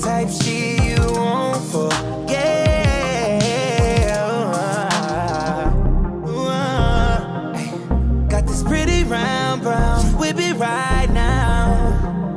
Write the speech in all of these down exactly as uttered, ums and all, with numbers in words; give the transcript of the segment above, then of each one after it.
type shit you won't forget. Got this pretty round brown, whip it right now.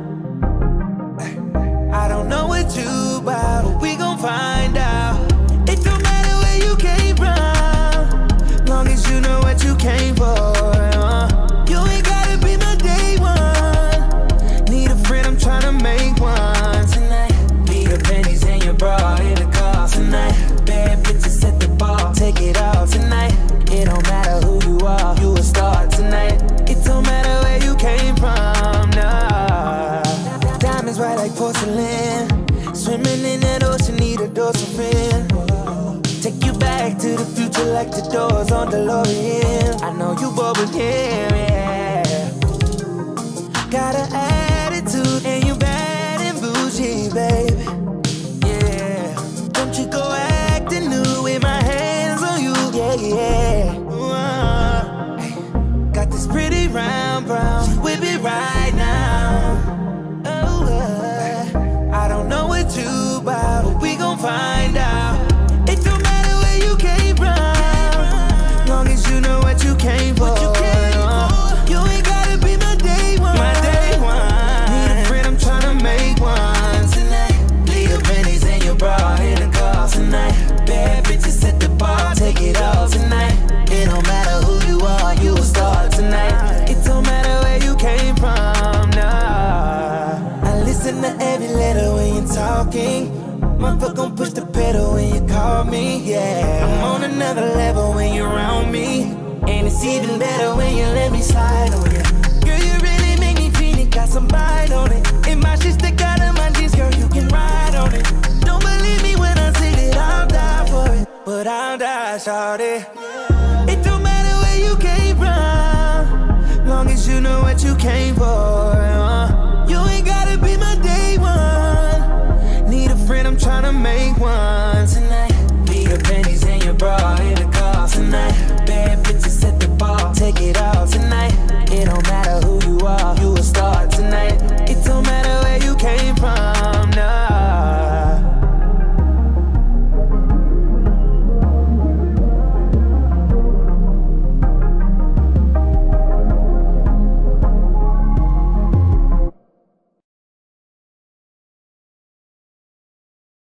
I don't know what you about, but we gon' find out. It don't matter where you came from, long as you know what you came for. uh. You ain't gotta be my day one. Need a friend, I'm tryna make one tonight. Leave your panties and your bra in the car tonight. Bad bitches at the bar, take it all tonight. It don't matter who you are, you a star tonight. It don't matter where you came from, nah. Diamonds white like porcelain, swimming in that ocean, need a dorsal fin. Take you back to the future like the doors on DeLorean. I know you bored with him, yeah. Got an attitude and you bad and bougie, baby. Yeah. Don't you go acting new with my hands on you, yeah, yeah. Ooh, uh, ay. Got this pretty round brown, whip it right now. Oh, uh, I don't know what you about, but we gon' find out. It don't matter where you came from, long as you know what you came for. You, uh, you ain't gotta be my day one. My day one. Need a friend, I'm tryna make one tonight. Leave your panties and your bra in the car tonight. Bad bitches at the bar, take it all tonight. It don't matter who you are, you a star tonight. It don't matter where you came from, nah. I listen to every letter when you're talking. Motherfucker gon' push the pedal when you call me, yeah. I'm on another level when you're around me, and it's even better when you let me slide on you. Girl, you really make me feel it, got some bite on it. If my shit stick out of my jeans, girl, you can ride on it. Don't believe me when I say that I'll die for it, but I'll die, shawty. It don't matter where you came from, long as you know what you came for.